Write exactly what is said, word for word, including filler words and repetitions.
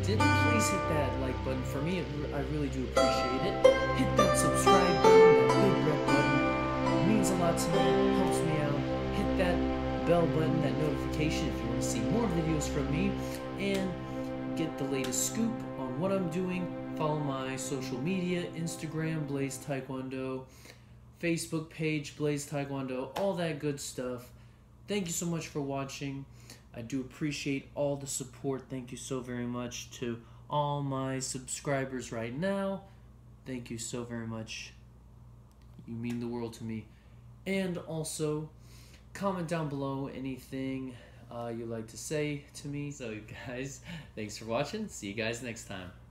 didn't, please hit that like button. For me, it, I really do appreciate it. Hit that subscribe button, that big red button. It means a lot to me, helps me out. Hit that bell button, that notification if you want to see more videos from me. And get the latest scoop on what I'm doing. Follow my social media, Instagram, BlazeTaekwondo, Facebook page, BlazeTaekwondo, all that good stuff. Thank you so much for watching. I do appreciate all the support. Thank you so very much to all my subscribers right now. Thank you so very much. You mean the world to me. And also, comment down below anything uh, you'd like to say to me. So guys, thanks for watching. See you guys next time.